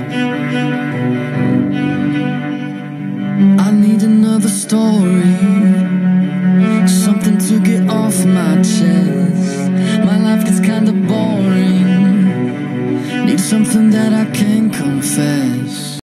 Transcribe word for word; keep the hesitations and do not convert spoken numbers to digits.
I need another story, something to get off my chest. My life gets kinda boring, need something that I can confess.